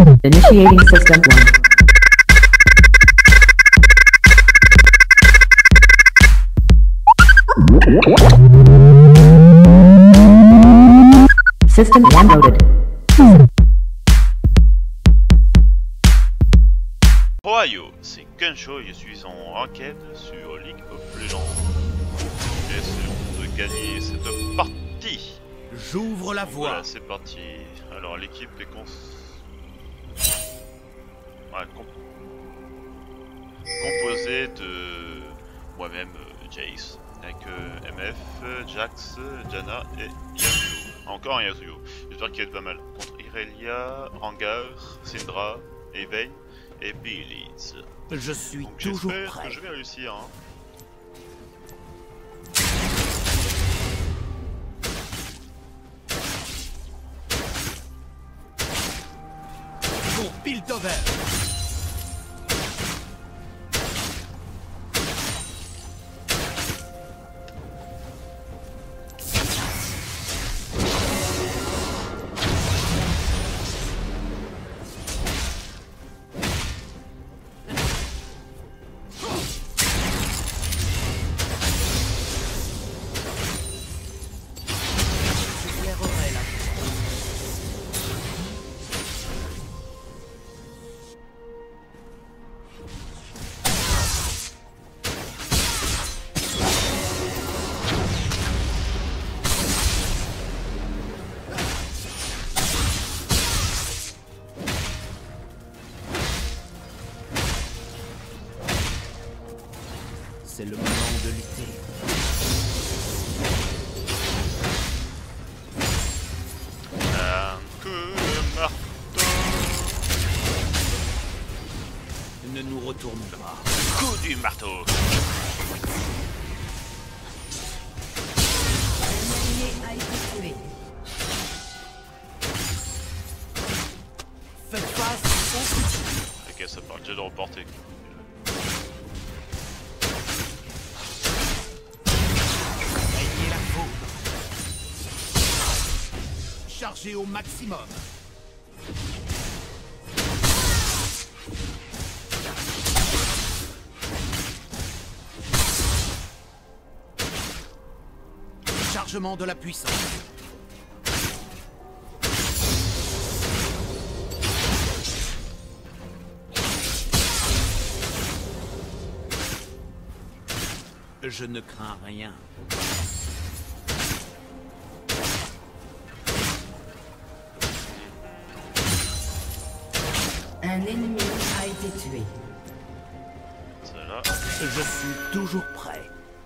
Initiating System 1. System 1 loaded. Ohio, c'est Kunsho et je suis en ranked sur League of Legends. Essayons de gagner cette partie. J'ouvre la voie. Voilà, c'est parti. Alors l'équipe est composée de moi-même, Jace, avec MF, Jax, Janna et Yasuo. Encore un Yasuo. J'espère qu'il va être pas mal. Contre Irelia, Rengar, Syndra, Evain et Billings. Je suis Donc toujours j'espère prêt. que je vais réussir. Hein. Pour Piltover. C'est le moment de lutter. Un coup de marteau. Ne nous retournons pas. Coup du marteau. Faites face sans souci. Ok, ça parle déjà de reporter. Ayez la faute. Chargez au maximum. Chargement de la puissance. Je ne crains rien. Un ennemi a été tué. Celle-là. Je suis toujours prêt.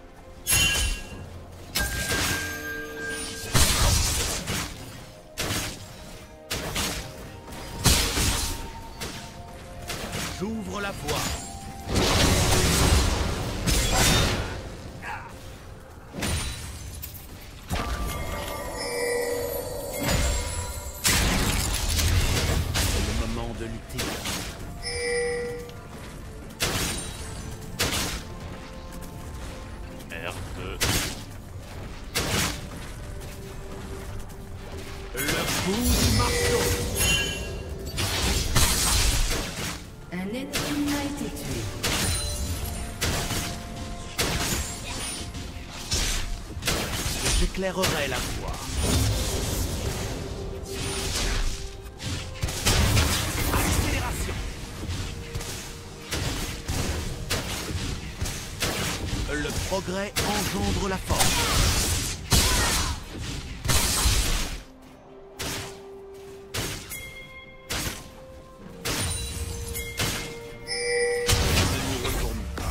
J'ouvre la voie. C'est le moment de lutter. R2. Le coup du marteau. Un ennemi a été tué. J'éclairerai la voie. Accélération. Le progrès engendre la force. Ne nous retournons pas.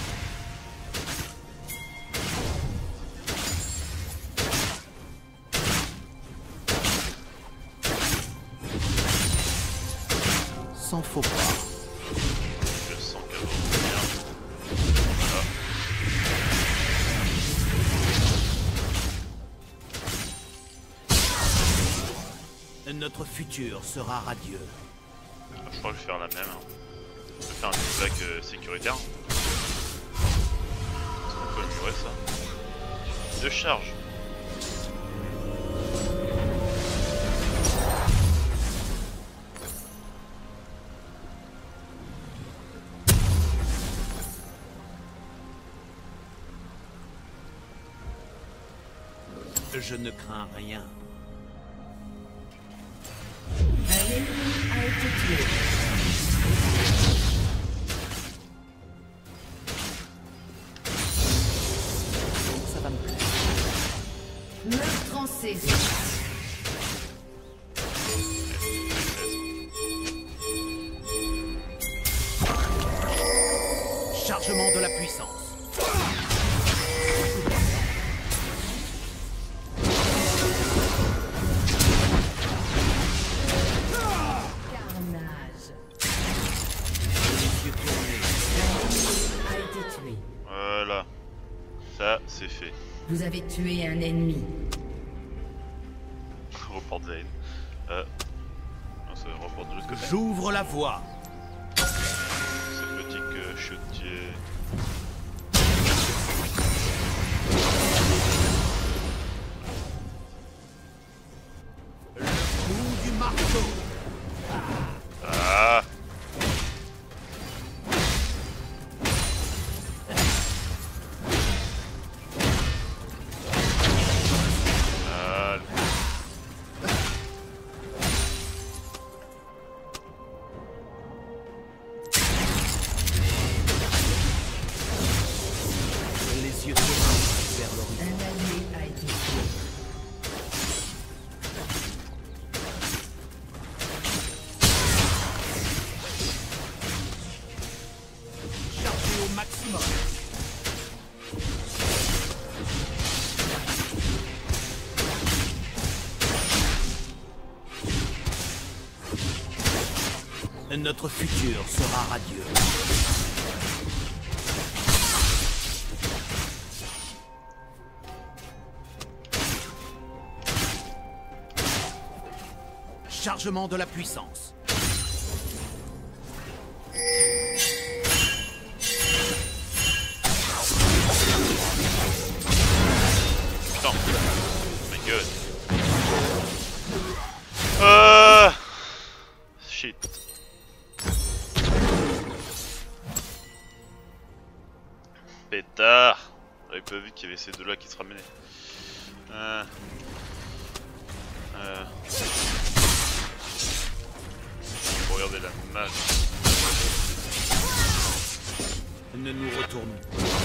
Sans faux pas. Je sens qu'elle va revenir. Notre futur sera radieux. Je crois que je vais faire la même. Hein. Je vais faire un petit plaque sécuritaire. On peut améliorer ça. De charge. Je ne crains rien. Un ennemi a été tué. Ça va me plaire. Meurtre en série. Chargement de la puissance. Carnage. Les yeux tournés. A été tué. Voilà. Ça, c'est fait. Vous avez tué un ennemi. Report de la haine. Non, ça reporte de l'autre côté. J'ouvre la voie. Cette petite chutier. Le coup du marteau. Ah! Ah, Les yeux tournés vers l'horizon. Un allié a été tué. Chargé au maximum. Notre futur sera radieux. Chargement de la puissance. putain! My god! Shit! Pétard! J'avais pas vu qu'il y avait ces deux-là qui se ramenaient. Regardez la masse. Ne nous retournons.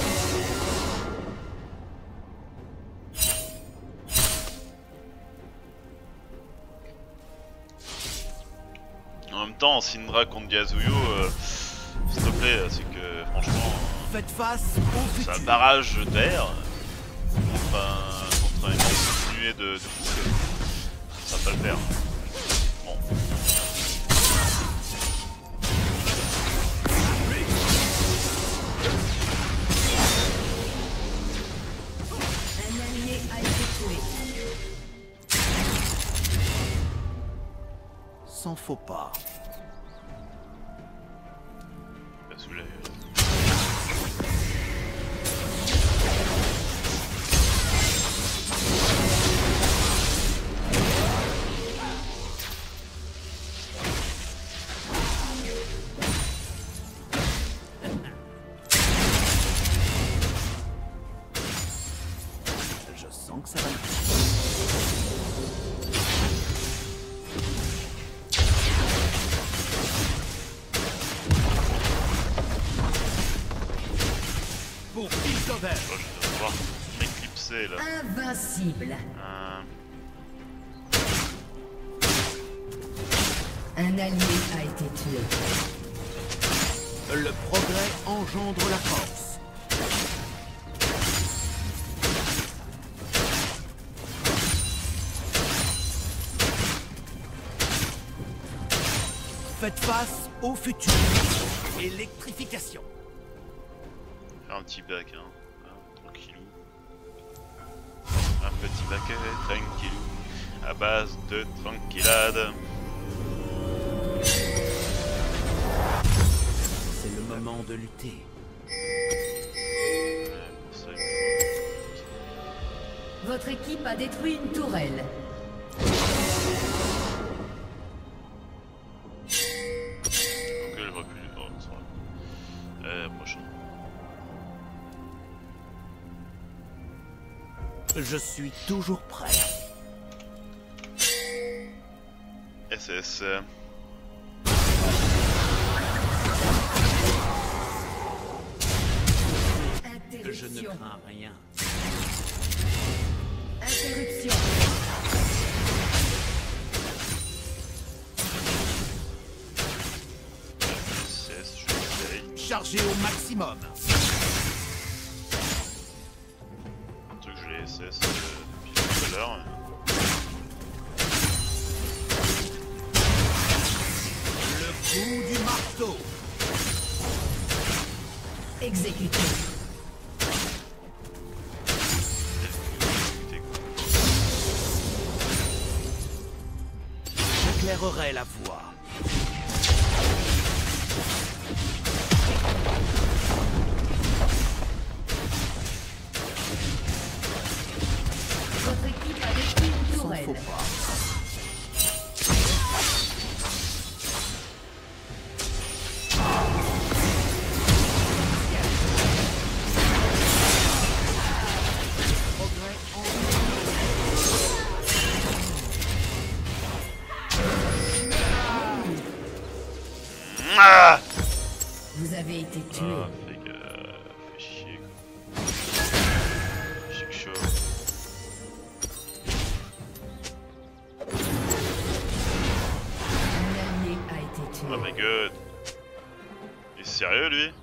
En même temps, Syndra contre Yasuo, s'il te plaît, c'est que franchement, Faites face au c'est un futur. barrage d'air contre une immense nuée de boucles. Ça va pas le faire. Bon. Un allié a été tué. Sans faux pas. Pas sous la Je sens que ça va me plaire. Pour Piltover. Oh, je dois devoir m'éclipser là. Invincible. Euh, Un allié a été tué. Le progrès engendre la force. Faites face au futur. Électrification. faire un petit bac, hein. Tranquillou. Un petit bac tranquillou. À base de tranquillade. C'est le moment de lutter. Ouais, pour ça, il Votre équipe a détruit une tourelle. faut que je vois plus. Oh, ça va. Prochain. Je suis toujours prêt. SS. Je ne Interruption. crains rien. Interruption. SS, je l'essaye. Chargé au maximum. Un truc que je l'ai SS depuis tout à l'heure. Le coup du marteau. Exécuté. J'éclairerai la voie. Votre équipe a détruit une Sans tourelle. faux pas. Progrès en Ah, Vous avez été tué. ah fais chier quoi. Chic chaud. Un allié a été tué. Oh my god. Il est sérieux lui?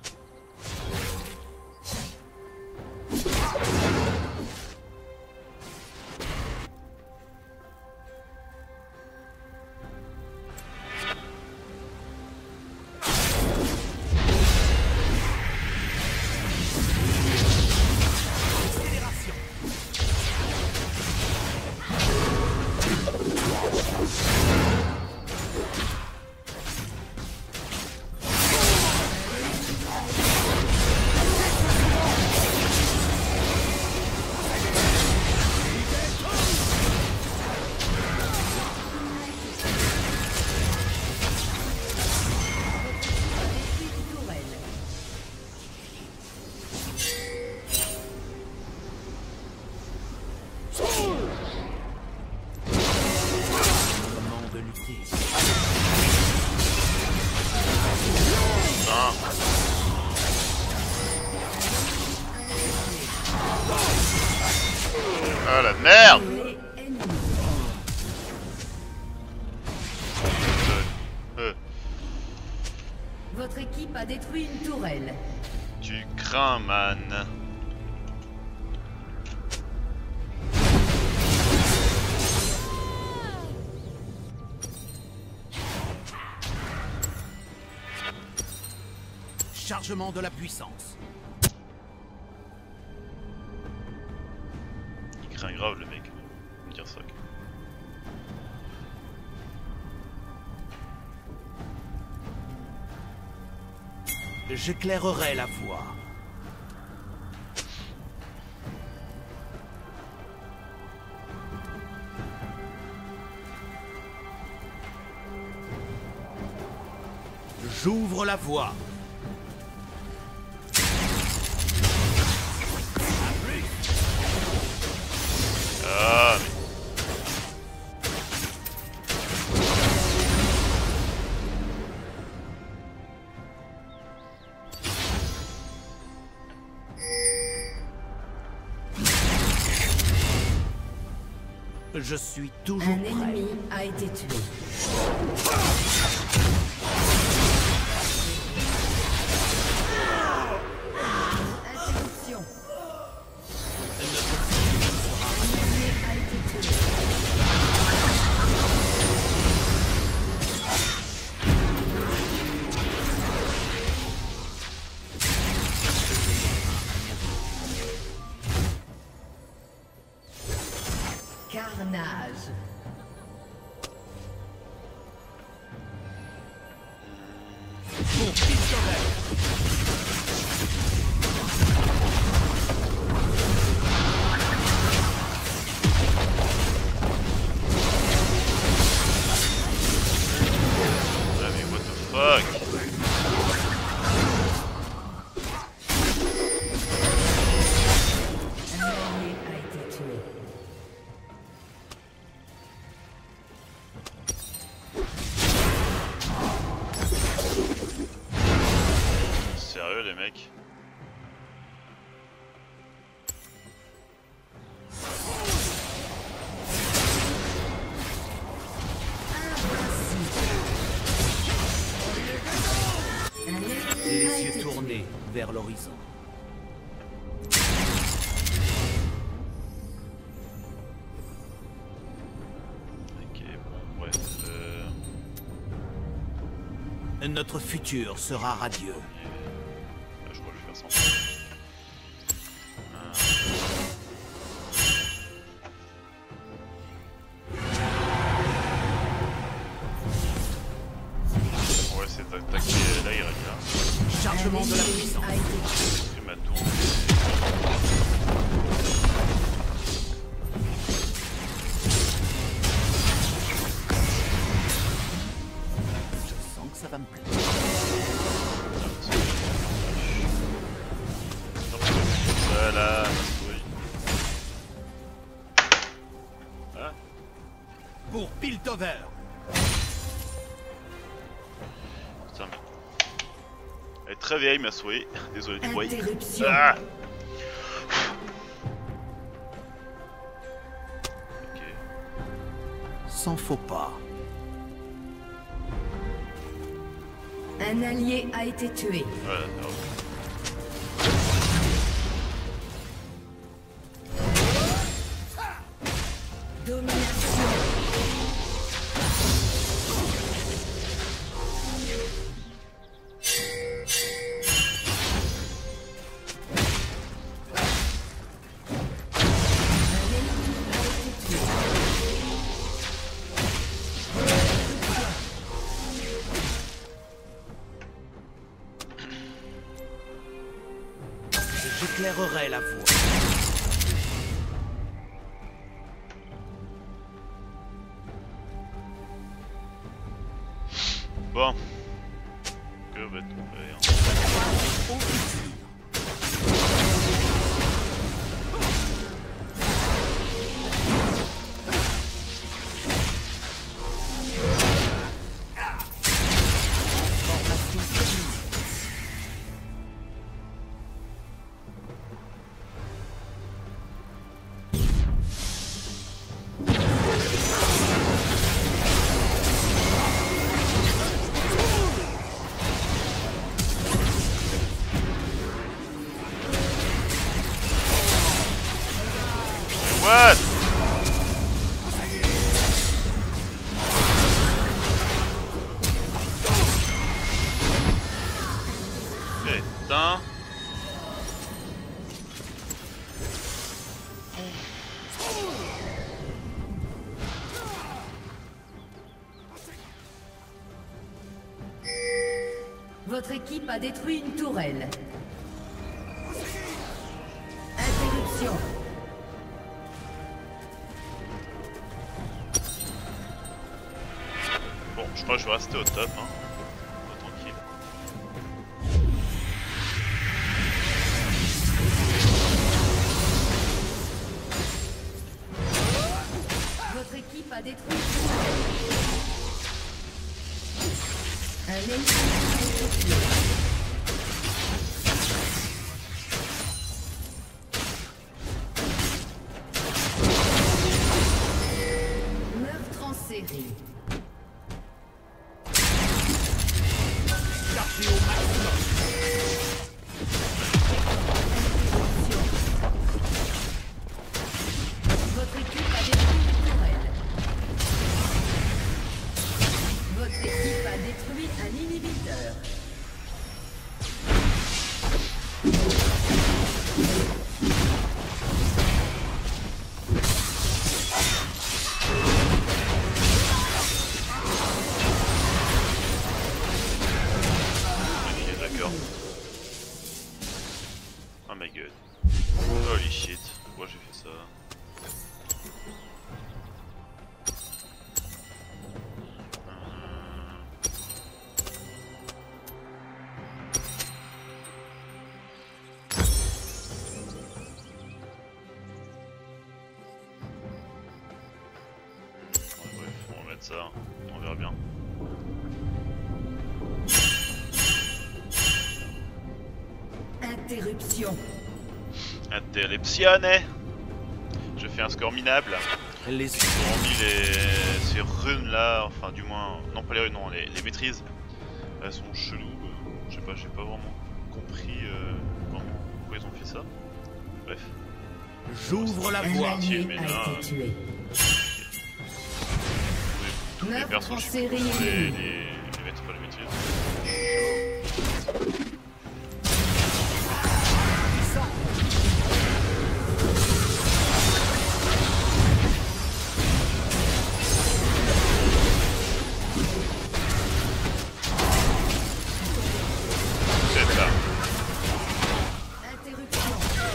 accélération. Détruit une tourelle. Moment de lutter. Ah. Ah la merde! Tué ennemi. Euh, Votre équipe a détruit une tourelle. tu crains man. Chargement de la puissance. Il craint grave le mec. Faut me dire ça. J'éclairerai la voie. J'ouvre la voie. Ah mais... Je suis toujours Un prêt. ennemi a été tué. Interruption. Un allié a été tué. Carnage. Pour Piltover. Ah mais what the fuck? Un allié a été tué. sérieux les mecs? Les yeux tournés vers l'horizon. Ok, bon, bref. Notre futur sera radieux. Là, je crois que je vais faire sans. On va essayer d'attaquer là, il reste là. Chargement de la L'ennemi puissance. a été tué. Je ma tourne. Je sens que ça va me plaire. Voilà, oui. Ah, Pour Piltover. putain. Elle est très vieille ma souris. Désolé du bruit. Interruption. Ah. Ok. Sans faux pas. Un allié a été tué. Voilà, alors. Domination. Un ennemi a été tué. J'éclairerai la voie. Bon. Que va-t-on faire? Au futur. Formation terminée. What? Putain. Votre équipe a détruit une tourelle. Interruption. Bon, je crois que je vais rester au top, hein. Tranquille. Votre équipe a détruit une tourelle. Un ennemi a été tué. Meurtre en série. Chargé au maximum. Interruption. Votre équipe a détruit une tourelle. Votre équipe a détruit un inhibiteur. Ok, d'accord. Oh my god. Holy shit. Pourquoi j'ai fait ça? Ouais, bref, on va mettre ça. On verra bien. Interruption. Interruptionne. Je fais un score minable. Les Hormis ces runes là, enfin du moins, non pas les runes, non, les maîtrises. Elles sont cheloues, je sais pas, j'ai pas vraiment compris pourquoi ils ont fait ça. Bref. J'ouvre la Un voie. allié mais a là, été tué. Tous les 9 persos, je Français suppose, réunis. les maîtres, pas les maîtrises. C'est ça. Interruption.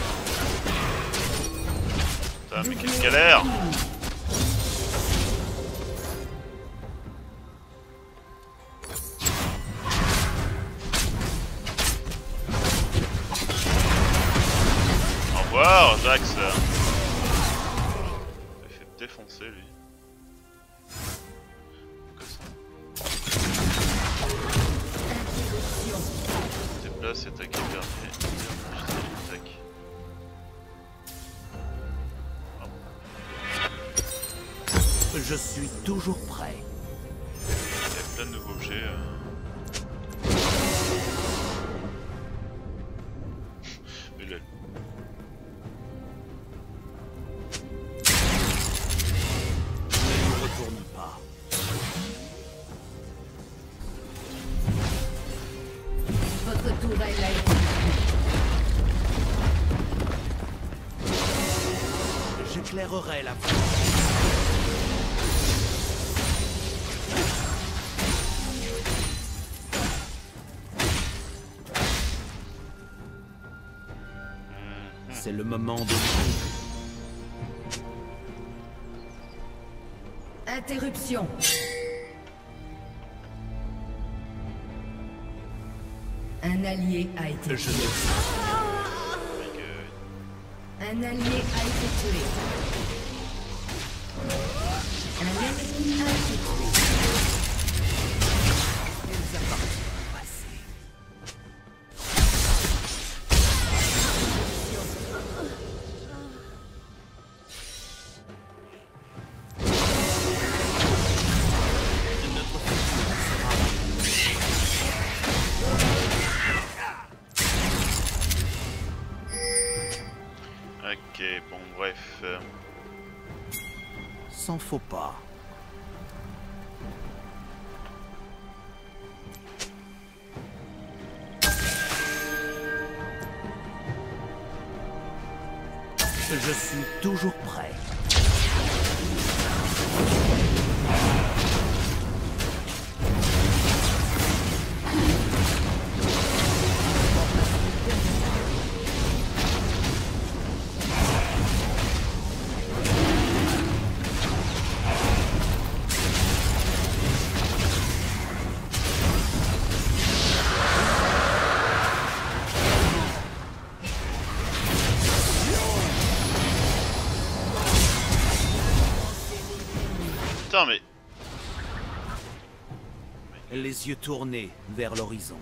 Putain, mais quelle galère! Au revoir, Jax! Il s'est fait défoncer lui. Que ça. Interruption. Déplace et attaque dernier. Tac. Je suis toujours prêt. Il y a plein de nouveaux objets. Mais là, Ne retourne pas. Votre tourelle a été J'éclairerai la voie. C'est le moment de Interruption. Un allié a été Je tué. ne Un allié a été tué. Un ennemi a été tué. Ils appartiennent au passé. Notre futur sera ok, bon, bref. sans faux pas. Je suis toujours prêt. Putain, mais. Les yeux tournés vers l'horizon.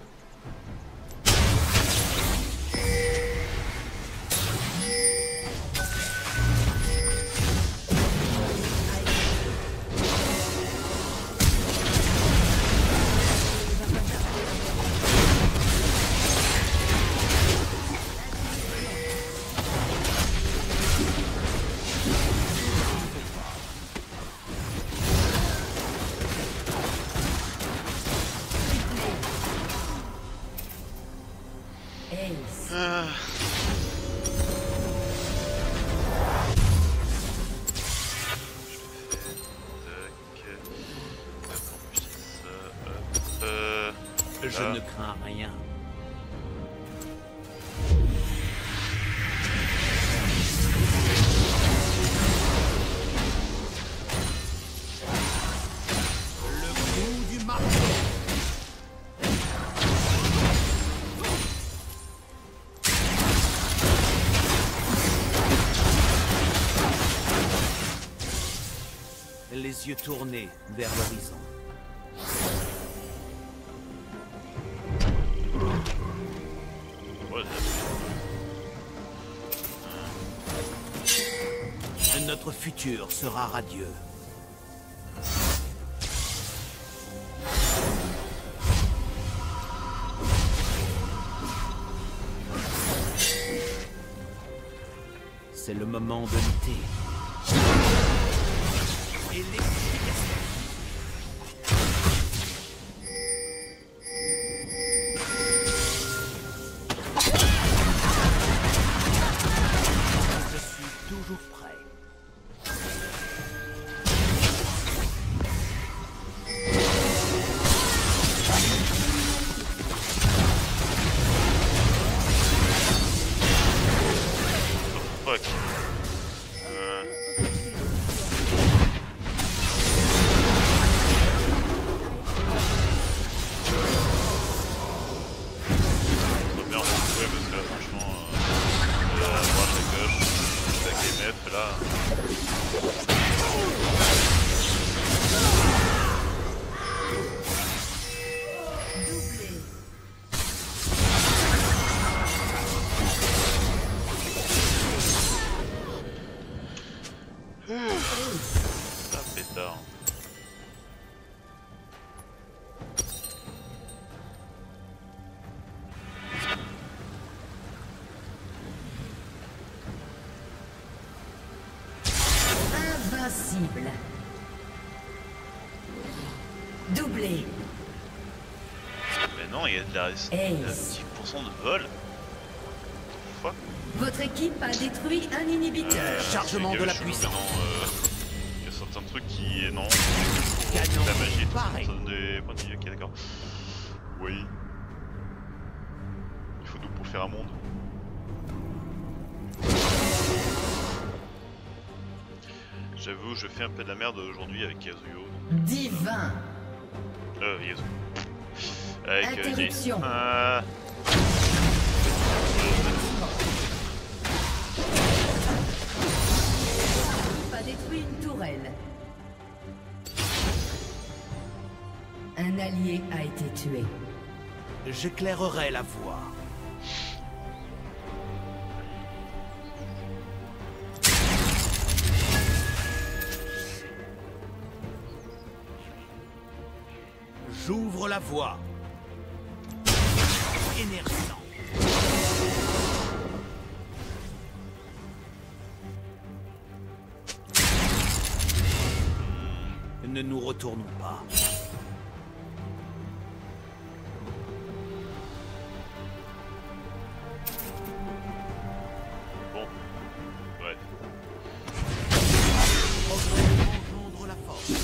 Ace. Ah. Je Là. ne crains rien. Le coup du marteau. Les yeux tournés vers l'horizon. Ouais, Notre futur sera radieux. C'est le moment de lutter. Et l'explication. Je suis toujours prêt. Fuck. Trop bien retrouvé parce que là franchement à droite à gauche avec MF là. Doublé. Ah pétard. Invincible. Doublé. Mais non, il y a de la Ace. 10% de vol. Fuck. Votre équipe a détruit un inhibiteur. Chargement de la puissance. Il y a certains trucs qui. Non, Canon c'est la magie, tout ça, pareil. ça donne des points de vie. Ok, d'accord. Oui. Il faut tout pour faire un monde. J'avoue, je fais un peu de la merde aujourd'hui avec Yasuo. Divin. Yasuo. Avec Interruption. A détruit une tourelle. Un allié a été tué. J'éclairerai la voie. J'ouvre la voie. Énergisant. Ne nous retournons pas. Bon. Ouais. Progrès engendre la force.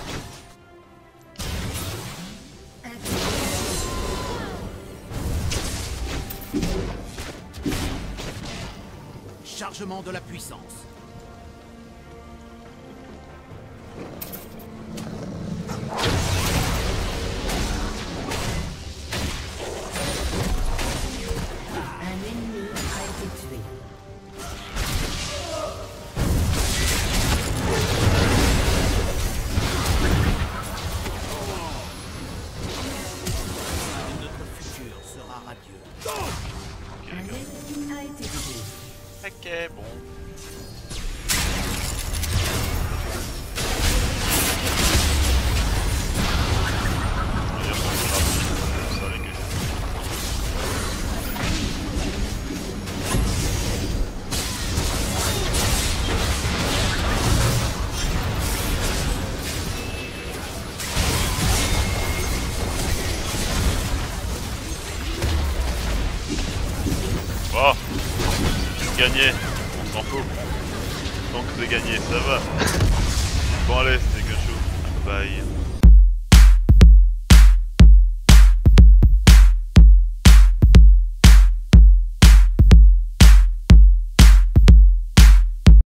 Chargement de la puissance. Un ennemi a été tué. Notre futur sera radieux. Un ennemi a été tué. Ok, bon. Oh, c'est gagné, on s'en fout. Tant que c'est gagné, ça va. Bon allez, c'était que chaud. Bye.